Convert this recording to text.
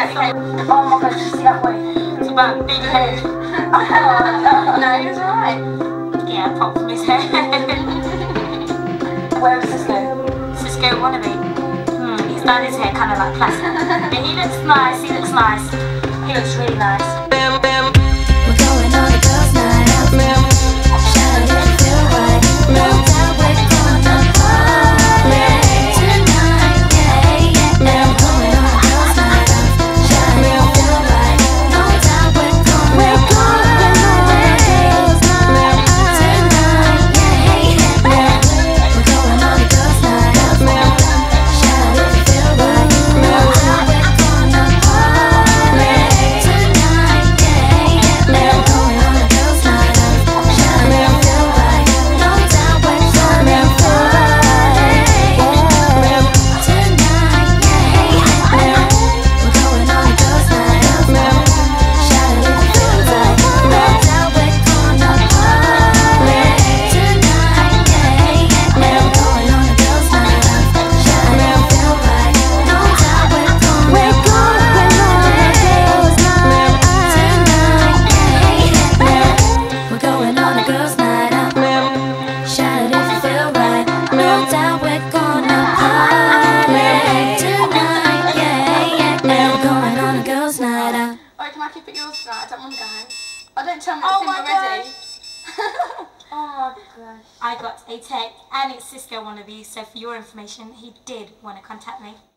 Okay. Oh my god, did you see that boy? It's about big head. No, he was alright. Yeah, apart from his head. Where was Cisco? Cisco wannabe. He's done his hair kind of like plastic. But he looks nice, he looks nice. He looks really nice. We're going on a girls' night out. Shout if you feel right. No doubt we're gonna party tonight. Yeah, yeah. We're going on a girls' night out. Shout if you feel right. No doubt we're gonna party tonight. Yeah, yeah. We're going on a girls' night out. Shout if you feel right. No doubt we're gonna party tonight. Yeah, yeah. We're going on a girls' night out. Shout if you feel right. No doubt we're gonna party tonight. Yeah, yeah. We're going on a girls' night out. Shout if you feel right. No doubt we're gonna party tonight. Yeah, yeah. We're going on a girls' night out. Shout if you feel right. No doubt we're gonna party tonight. Yeah, yeah. We're going on a girls' night out. Shout if you feel right. No doubt we're gonna party tonight. Yeah, yeah. We're going on a girls' night out. Alright, can I keep it yours tonight? I don't want to go home. Oh, don't tell me Oh it's my him already. Oh my gosh. I got a text and it's Cisco wannabe, so for your information, he did want to contact me.